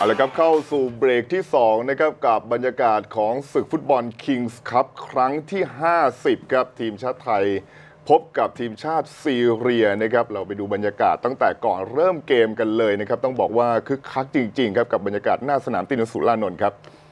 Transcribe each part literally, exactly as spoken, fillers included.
เอาละครับเข้าสู่เบรกที่สองนะครับกับบรรยากาศของศึกฟุตบอล Kings Cup ครั้งที่ห้าสิบครับทีมชาติไทยพบกับทีมชาติซีเรียนะครับเราไปดูบรรยากาศตั้งแต่ก่อนเริ่มเกมกันเลยนะครับต้องบอกว่าคึกคักจริงๆครับกับบรรยากาศหน้าสนามตินสุรานนท์ครับ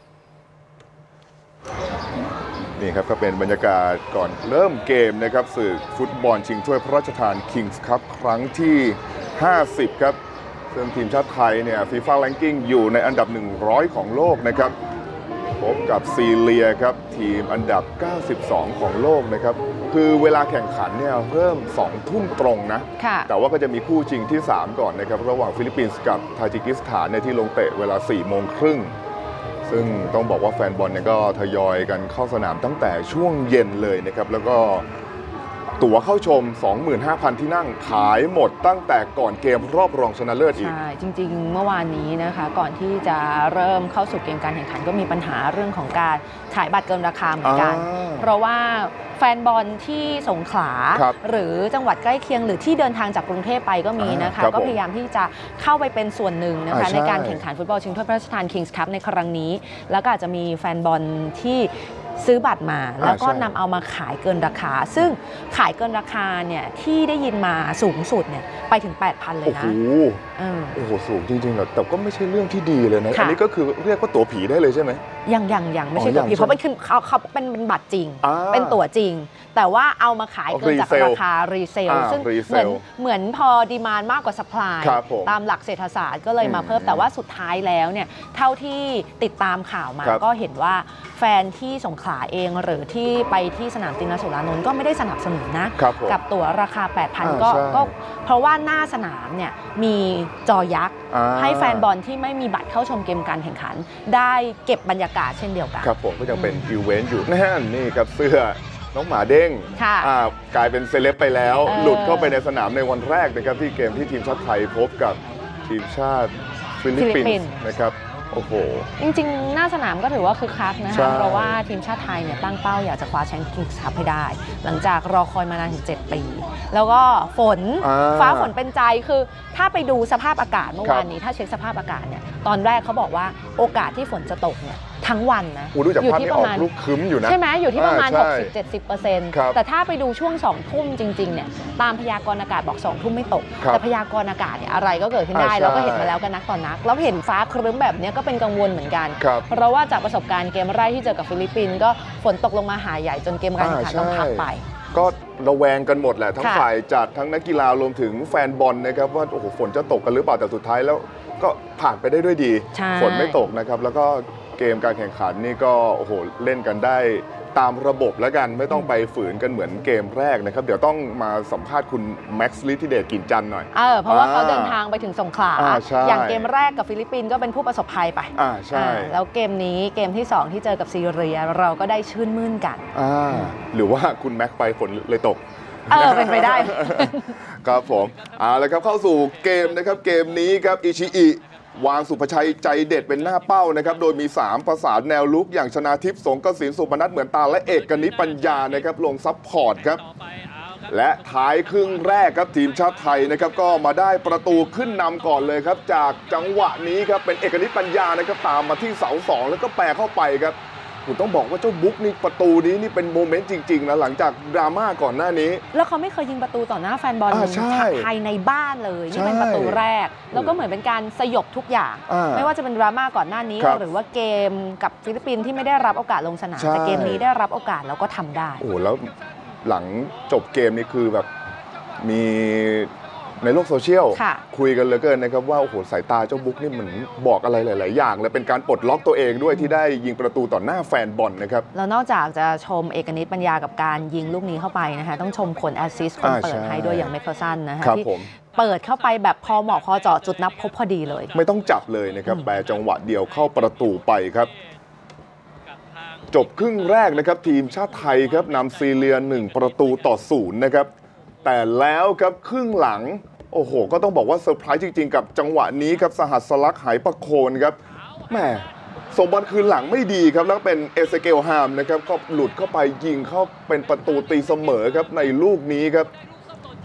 นี่ครับก็เป็นบรรยากาศก่อนเริ่มเกมนะครับศึกฟุตบอลชิงถ้วยพระราชทาน Kings Cup ครั้งที่ห้าสิบครับซึ่งทีมชาติไทยเนี่ย FIFA Ranking อยู่ในอันดับหนึ่งร้อยของโลกนะครับพบกับซีเรียครับทีมอันดับเก้าสิบสองของโลกนะครับคือเวลาแข่งขันเนี่ยเริ่มสองทุ่มตรงนะแต่ว่าก็จะมีคู่ชิงที่สามก่อนนะครับระหว่างฟิลิปปินส์กับทาจิกิสถานในที่ลงเตะเวลาสี่โมงครึ่งซึ่งต้องบอกว่าแฟนบอลเนี่ยก็ทยอยกันเข้าสนามตั้งแต่ช่วงเย็นเลยนะครับแล้วก็ตั๋วเข้าชม สองหมื่นห้าพัน ที่นั่งขายหมดตั้งแต่ก่อนเกมรอบรองชนะเลิศอีกใช่จริงๆเมื่อวานนี้นะคะก่อนที่จะเริ่มเข้าสู่เกมการแข่งขันก็มีปัญหาเรื่องของการขายบัตรเกินราคาเหมือนกันเพราะว่าแฟนบอลที่สงขลาหรือจังหวัดใกล้เคียงหรือที่เดินทางจากกรุงเทพไปก็มีนะคะก็พยายามที่จะเข้าไปเป็นส่วนหนึ่งนะคะในการแข่งขันฟุตบอลชิงถ้วยพระราชทาน Kings Cup ในครั้งนี้แล้วก็อาจจะมีแฟนบอลที่ซื้อบัตรมาแล้วก็นำเอามาขายเกินราคาซึ่งขายเกินราคาเนี่ยที่ได้ยินมาสูงสุดเนี่ยไปถึง แปดพัน เลยนะโอ้โหโอ้โหสูงจริงๆแต่ก็ไม่ใช่เรื่องที่ดีเลยนะอันนี้ก็คือเรียกว่าตั๋วผีได้เลยใช่ไหมยังยังยังไม่ใช่ตั๋วผีเพราะเป็นเขาเขาเป็นเป็นบัตรจริงเป็นตั๋วจริงแต่ว่าเอามาขายเกินจากราคารีเซลซึ่งเหมือนเหมือนพอดีมานด์มากกว่าซัพพลายตามหลักเศรษฐศาสตร์ก็เลยมาเพิ่มแต่ว่าสุดท้ายแล้วเนี่ยเท่าที่ติดตามข่าวมาก็เห็นว่าแฟนที่สงขลาเองหรือที่ไปที่สนามตินสุรานนท์ก็ไม่ได้สนับสนุนนะกับตั๋วราคา แปดพัน ก็ก็เพราะว่าหน้าสนามเนี่ยมีจอยักษ์ให้แฟนบอลที่ไม่มีบัตรเข้าชมเกมการแข่งขันได้เก็บบรรยากาศเช่นเดียวกันครับผมก็ยังเป็นอีเวนต์อยู่นั่นนี่กับเสื้อน้องหมาเด้งกลายเป็นเซเลบไปแล้วหลุดเข้าไปในสนามในวันแรกนะครับที่เกมที่ทีมชาติไทยพบกับทีมชาติฟิลิปปินส์นะครับโอ้โหจริงๆหน้าสนามก็ถือว่าคึกคักนะคะเพราะว่าทีมชาติไทยเนี่ยตั้งเป้าอยากจะคว้าแชมป์ Kings Cup ให้ได้หลังจากรอคอยมานานถึงเจ็ดปีแล้วก็ฝนฟ้าฝนเป็นใจคือถ้าไปดูสภาพอากาศเมื่อวานนี้ถ้าเช็คสภาพอากาศเนี่ยตอนแรกเขาบอกว่าโอกาสที่ฝนจะตกเนี่ยทั้งวันนะอยู่ที่ประมาณลูกคึ้มอยู่นะใช่ไหมอยู่ที่ประมาณ หกสิบถึงเจ็ดสิบเปอร์เซ็นต์ แต่ถ้าไปดูช่วงสองทุ่มจริงๆเนี่ยตามพยากรณ์อากาศบอกสองทุ่มไม่ตกแต่พยากรณ์อากาศเนี่ยอะไรก็เกิดขึ้นได้เราก็เห็นมาแล้วกันนักต่อนนักแล้วเห็นฟ้าครึ้มแบบนี้ก็เป็นกังวลเหมือนกันเพราะว่าจากประสบการณ์เกมแรกที่เจอกับฟิลิปปินส์ก็ฝนตกลงมาหาใหญ่จนเกมการแข่งขันต้องพักไปก็ระแวงกันหมดแหละทั้งฝ่ายจัดทั้งนักกีฬารวมถึงแฟนบอลนะครับว่าโอ้โหฝนจะตกกันหรือเปล่าแต่สุดท้ายแล้วก็ผ่านไปได้ด้วยดีฝนไม่ตกนะครับแล้วก็เกมการแข่งขันนี่ก็โอ้โหเล่นกันได้ตามระบบแล้วกันไม่ต้องไปฝืนกันเหมือนเกมแรกนะครับเดี๋ยวต้องมาสัมภาษณ์คุณแม็กซ์ลิธิเดช กลิ่นจันทร์หน่อยเออเพราะว่าเขาเดินทางไปถึงสงขลาอย่างเกมแรกกับฟิลิปปินส์ก็เป็นผู้ประสบภัยไปอ่าใช่แล้วเกมนี้เกมที่สองที่เจอกับซีเรียเราก็ได้ชื่นมื่นกันอ่าหรือว่าคุณแม็กซ์ไปฝนเลยตกเออเป็นไปได้ครับผมเอาละครับเข้าสู่เกมนะครับเกมนี้ครับอิชิอิวางสุภชัยใจเด็ดเป็นหน้าเป้านะครับโดยมีสามประสานแนวลุกอย่างชนาทิพย์สงกสินสุพนัทเหมือนตาและเอกนิปัญญานะครับลงซับพอร์ตครับและท้ายครึ่งแรกครับทีมชาติไทยนะครับก็มาได้ประตูขึ้นนำก่อนเลยครับจากจังหวะนี้ครับเป็นเอกนิปัญญานะครับตามมาที่เสาสองแล้วก็แปรเข้าไปครับผมต้องบอกว่าเจ้าบุ๊กนี่ประตูนี้นี่เป็นโมเมนต์จริงๆนะหลังจากดราม่าก่อนหน้านี้แล้วเขาไม่เคยยิงประตูต่อหน้าแฟนบอลไทยในบ้านเลยนี่เป็นประตูแรกแล้วก็เหมือนเป็นการสยบทุกอย่างไม่ว่าจะเป็นดราม่าก่อนหน้านี้หรือว่าเกมกับฟิลิปปินส์ที่ไม่ได้รับโอกาสลงสนามแต่เกมนี้ได้รับโอกาสแล้วก็ทำได้โอ้แล้วหลังจบเกมนี่คือแบบมีในโลกโซเชียลคุยกันเหลือเกินนะครับว่าโอ้โหสายตาเจ้าบุ๊กนี่เหมือนบอกอะไรหลายๆอย่างและเป็นการปลดล็อกตัวเองด้วยที่ได้ยิงประตูต่อหน้าแฟนบอลนะครับแล้วนอกจากจะชมเอกนิตปัญญากับการยิงลูกนี้เข้าไปนะคะต้องชมคนแอสซิสต์คนเปิดให้ด้วยอย่างเมคเคอร์สันนะคะที่เปิดเข้าไปแบบพอเหมาะพอเจาะจุดนับพบพอดีเลยไม่ต้องจับเลยนะครับแปรจังหวะเดียวเข้าประตูไปครับจบครึ่งแรกนะครับทีมชาติไทยครับนำซีเรียหนึ่งประตูต่อศูนย์นะครับแต่แล้วครับครึ่งหลังโอ้โหก็ต้องบอกว่าเซอร์ไพรส์จริงๆกับจังหวะนี้ครับสหัสลักษณ์ไหประโคนครับแหมส่งบอลคืนหลังไม่ดีครับแล้วเป็นเอเซเกลฮามนะครับก็หลุดเข้าไปยิงเข้าเป็นประตูตีเสมอครับในลูกนี้ครับ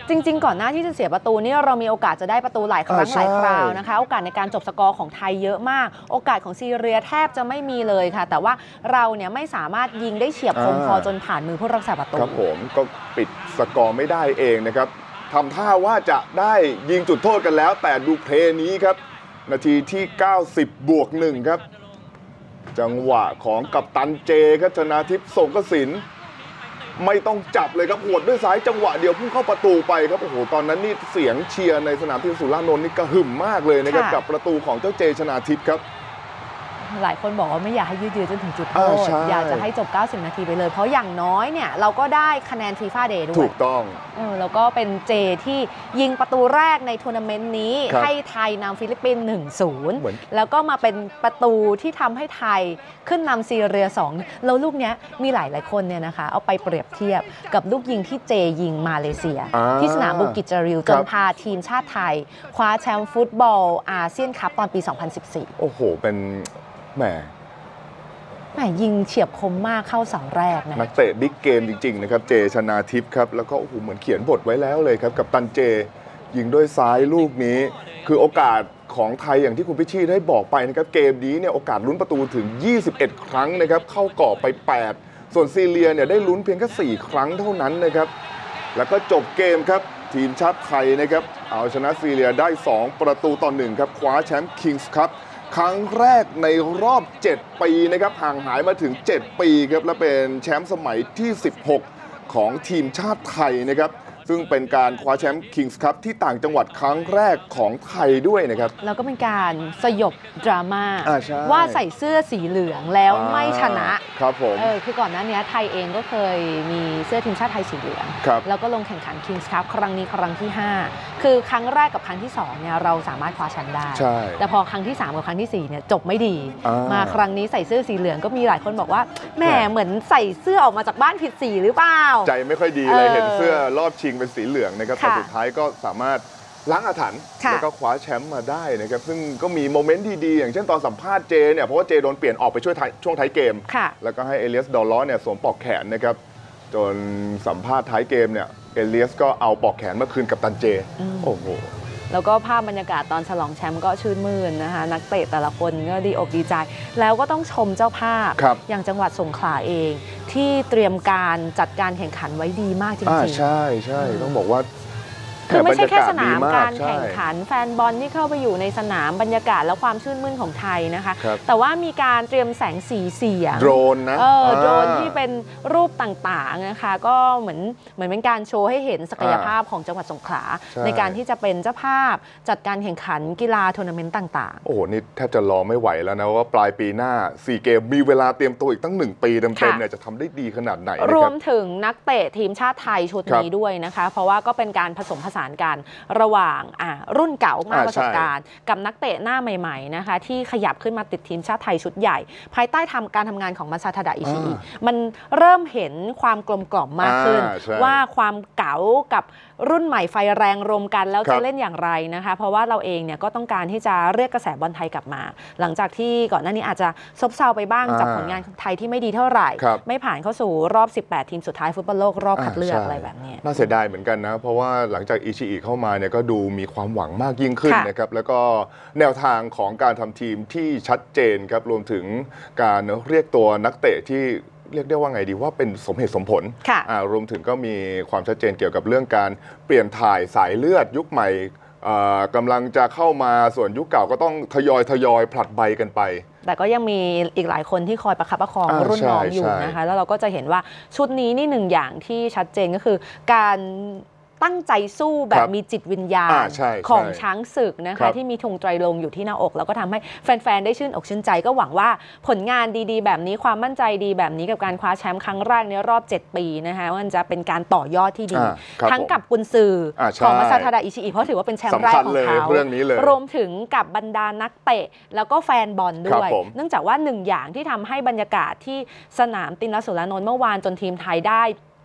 จริงๆก่อนหน้าที่จะเสียประตูนี่เรามีโอกาสจะได้ประตูหลายครั้งหลายคราวนะคะโอกาสในการจบสกอร์ของไทยเยอะมากโอกาสของซีเรียแทบจะไม่มีเลยค่ะแต่ว่าเราเนี่ยไม่สามารถยิงได้เฉียบคมพอจนผ่านมือผู้รักษาประตูครับผมก็ปิดสกอร์ไม่ได้เองนะครับทำท่าว่าจะได้ยิงจุดโทษกันแล้วแต่ดูเพลย์นี้ครับนาทีที่เก้าสิบบวกหนึ่งครับจังหวะของกัปตันเจครับชนาทิพย์ส่งกสินไม่ต้องจับเลยครับหวดด้วยซ้ายจังหวะเดียวพุ่งเข้าประตูไปครับโอ้โหตอนนั้นนี่เสียงเชียร์ในสนามที่สุราษฎร์นนท์นี่กระหึ่มมากเลยนะครับกับประตูของเจ้าเจชนาทิพย์ครับหลายคนบอกว่าไม่อยากให้ยืดเยื้อจนถึงจุดโทษ อ, อยากจะให้จบเก้าสิบนาทีไปเลยเพราะอย่างน้อยเนี่ยเราก็ได้คะแนนฟีฟ่าเดย์ด้วยถูกต้องเออแล้วก็เป็นเจที่ยิงประตูแรกในทัวร์นาเมนต์นี้ให้ไทยนำฟิลิปปินส์ หนึ่งศูนย์ แล้วก็มาเป็นประตูที่ทำให้ไทยขึ้นนำซีเรียสองแล้วลูกเนี้ยมีหลายหลายคนเนี่ยนะคะเอาไปเปรียบเทียบกับลูกยิงที่เจยิงมาเลเซียที่สนามบูกิจจาริวจนพาทีมชาติไทยคว้าแชมป์ฟุตบอลอาเซียนคัพตอนปีสองพันสิบสี่โอ้โหเป็นแหมแหมยิงเฉียบคมมากเข้าเสาแรกนะนักเตะบิ๊กเกมจริงๆนะครับเจชนาทิพย์ครับแล้วก็โอ้โหเหมือนเขียนบทไว้แล้วเลยครับกับตันเจยิงด้วยซ้ายลูกนี้คือโอกาสของไทยอย่างที่คุณพิชี่ได้บอกไปนะครับเกมนี้เนี่ยโอกาสลุ้นประตูถึงยี่สิบเอ็ดครั้งนะครับเข้ากรอบไปแปดส่วนซีเรียเนี่ยได้ลุ้นเพียงแค่สี่ครั้งเท่านั้นนะครับแล้วก็จบเกมครับทีมชาติไทยนะครับเอาชนะซีเรียได้สองประตูต่อหนึ่งครับคว้าแชมป์คิงส์คัพครั้งแรกในรอบเจ็ดปีนะครับห่างหายมาถึงเจ็ดปีครับและเป็นแชมป์สมัยที่สิบหกของทีมชาติไทยนะครับซึ่งเป็นการคว้าแชมป์คิงส์คัพที่ต่างจังหวัดครั้งแรกของไทยด้วยนะครับแล้วก็เป็นการสยบดราม่าว่าใส่เสื้อสีเหลืองแล้วไม่ชนะครับผมเออคือก่อนหน้านี้ไทยเองก็เคยมีเสื้อทีมชาติไทยสีเหลืองแล้วก็ลงแข่งขันคิงส์คัพครั้งนี้ครั้งที่ห้าคือครั้งแรกกับครั้งที่สองเนี่ยเราสามารถคว้าแชมป์ได้แต่พอครั้งที่สามกับครั้งที่สี่เนี่ยจบไม่ดีมาครั้งนี้ใส่เสื้อสีเหลืองก็มีหลายคนบอกว่าแหมเหมือนใส่เสื้อออกมาจากบ้านผิดสีหรือเปล่าใจไม่ค่อยดีเลยเห็นเสื้อรอบชิงเป็นสีเหลืองนะครับแต่สุดท้ายก็สามารถล้างอาถรรพ์แล้วก็คว้าแชมป์มาได้นะครับซึ่งก็มีโมเมนต์ดีๆอย่างเช่นตอนสัมภาษณ์เจเนี่ยเพราะว่าเจโดนเปลี่ยนออกไปช่วยช่วงท้ายเกมแล้วก็ให้เอเลียสดอลล้อเนี่ยสวมปลอกแขนนะครับจนสัมภาษณ์ท้ายเกมเนี่ยเอเลียสก็เอาปลอกแขนมาคืนกับตันเจโอ้โหแล้วก็ภาพบรรยากาศตอนฉลองแชมป์ก็ชื่นมื่นนะคะนักเตะแต่ละคนก็ดีอกดีใจแล้วก็ต้องชมเจ้าภาพอย่างจังหวัดสงขลาเองที่เตรียมการจัดการแข่งขันไว้ดีมากจริงๆใช่ใช่ต้องบอกว่าคือไม่ใช่แค่สนามการแข่งขันแฟนบอลที่เข้าไปอยู่ในสนามบรรยากาศและความชื่นมื่นของไทยนะคะแต่ว่ามีการเตรียมแสงสีเสียงโดรนนะเออโดรนที่เป็นรูปต่างๆนะคะก็เหมือนเหมือนเป็นการโชว์ให้เห็นศักยภาพของจังหวัดสงขลาในการที่จะเป็นเจ้าภาพจัดการแข่งขันกีฬาทัวร์นาเมนต์ต่างๆโอ้โหนี่แทบจะรอไม่ไหวแล้วนะว่าปลายปีหน้าสี่เกมมีเวลาเตรียมตัวอีกตั้งหนึ่งปีเต็มๆเนี่ยจะทำได้ดีขนาดไหนรวมถึงนักเตะทีมชาติไทยชุดนี้ด้วยนะคะเพราะว่าก็เป็นการผสมผสานกันระหว่างรุ่นเก่ามากประสบการณ์กับนักเตะหน้าใหม่ๆนะคะที่ขยับขึ้นมาติดทีมชาติไทยชุดใหญ่ภายใต้ทำการทำงานของมาซาทาดะอิชิอิมันเริ่มเห็นความกลมกล่อมมากขึ้นว่าความเก๋ากับรุ่นใหม่ไฟแรงรวมกันแล้วจะเล่นอย่างไรนะคะเพราะว่าเราเองเนี่ยก็ต้องการที่จะเรียกกระแสบอลไทยกลับมาหลังจากที่ก่อนหน้านี้อาจจะซบเซาไปบ้างจากผลงานไทยที่ไม่ดีเท่าไหร่ไม่ผ่านเข้าสู่รอบสิบแปดทีมสุดท้ายฟุตบอลโลกรอบคัดเลือกอะไรแบบนี้น่าเสียดายเหมือนกันนะเพราะว่าหลังจากอิชิอิเข้ามาเนี่ยก็ดูมีความหวังมากยิ่งขึ้นนะครับแล้วก็แนวทางของการทำทีมที่ชัดเจนครับรวมถึงการเรียกตัวนักเตะที่เรียกได้ว่าไงดีว่าเป็นสมเหตุสมผลรวมถึงก็มีความชัดเจนเกี่ยวกับเรื่องการเปลี่ยนถ่ายสายเลือดยุคใหม่กำลังจะเข้ามาส่วนยุคเก่าก็ต้องทยอยทยอยผลัดใบกันไปแต่ก็ยังมีอีกหลายคนที่คอยประคับประคองรุ่นน้องอยู่นะคะแล้วเราก็จะเห็นว่าชุดนี้นี่หนึ่งอย่างที่ชัดเจนก็คือการตั้งใจสู้แบบมีจิตวิญญาณของช้างศึกนะคะที่มีธงไตรรงค์อยู่ที่หน้าอกแล้วก็ทำให้แฟนๆได้ชื่นอกชื่นใจก็หวังว่าผลงานดีๆแบบนี้ความมั่นใจดีแบบนี้กับการคว้าแชมป์ครั้งแรกในรอบเจ็ดปีนะคะมันจะเป็นการต่อยอดที่ดีทั้งกับกุนซือของมาซาทาดะอิชิอิเพราะถือว่าเป็นแชมป์แรกของเขารวมถึงกับบรรดานักเตะแล้วก็แฟนบอลด้วยเนื่องจากว่าหนึ่งอย่างที่ทำให้บรรยากาศที่สนามตินสุรานนท์เมื่อวานจนทีมไทยได้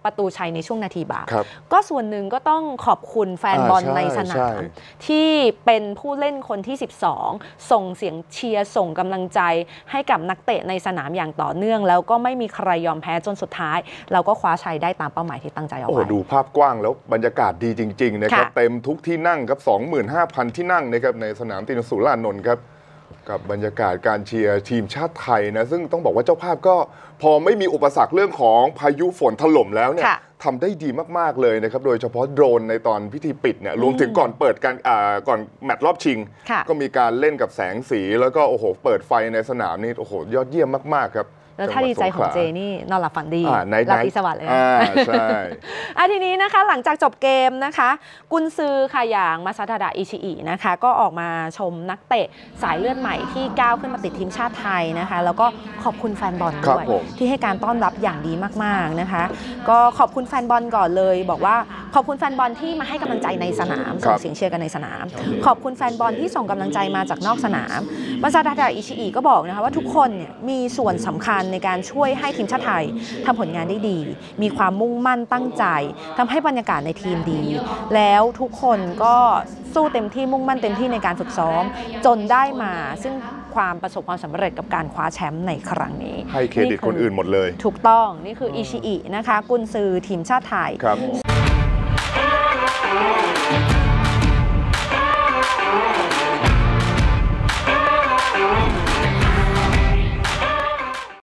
ประตูชัยในช่วงนาทีบาปก็ส่วนหนึ่งก็ต้องขอบคุณแฟนบอลในสนามที่เป็นผู้เล่นคนที่สิบสองส่งเสียงเชียร์ส่งกำลังใจให้กับนักเตะในสนามอย่างต่อเนื่องแล้วก็ไม่มีใครยอมแพ้จนสุดท้ายเราก็คว้าชัยได้ตามเป้าหมายที่ตั้งใจเอาไว้โอ้ดูภาพกว้างแล้วบรรยากาศดีจริงๆนะครับเต็มทุกที่นั่งครับ สองหมื่นห้าพัน ที่นั่งนะครับในสนามตินสุรานนท์ครับกับบรรยากาศการเชียร์ทีมชาติไทยนะซึ่งต้องบอกว่าเจ้าภาพก็พอไม่มีอุปสรรคเรื่องของพายุฝนถล่มแล้วเนี่ยทำได้ดีมากๆเลยนะครับโดยเฉพาะโดรนในตอนพิธีปิดเนี่ยรวมถึงก่อนเปิดการอ่าก่อนแมตช์รอบชิงก็มีการเล่นกับแสงสีแล้วก็โอ้โหเปิดไฟในสนามนี่โอ้โหยอดเยี่ยมมากๆครับแล้วถ้าดีใจของเจนี่นอนหลับฝันดีหลับอีสวัสดิ์เลยอ่าใช่อ่ะทีนี้นะคะหลังจากจบเกมนะคะกุนซือค่ะอย่างมาซาดาดะอิชิอินะคะก็ออกมาชมนักเตะสายเลือดใหม่ที่ก้าวขึ้นมาติดทีมชาติไทยนะคะแล้วก็ขอบคุณแฟนบอลด้วยที่ให้การต้อนรับอย่างดีมากๆนะคะก็ขอบคุณแฟนบอลก่อนเลยบอกว่าขอบคุณแฟนบอลที่มาให้กำลังใจในสนามส่งเสียงเชียร์กันในสนามขอบคุณแฟนบอลที่ส่งกำลังใจมาจากนอกสนามมาซาดาดะอิชิอิก็บอกนะคะว่าทุกคนเนี่ยมีส่วนสำคัญในการช่วยให้ทีมชาติไทยทำผลงานได้ดีมีความมุ่งมั่นตั้งใจทำให้บรรยากาศในทีมดีแล้วทุกคนก็สู้เต็มที่มุ่งมั่นเต็มที่ในการฝึกซ้อมจนได้มาซึ่งความประสบความสำเร็จกับการคว้าแชมป์ในครั้งนี้ให้เครดิตคนอื่นหมดเลยถูกต้องนี่คืออิชิอินะคะกุนซือทีมชาติไทย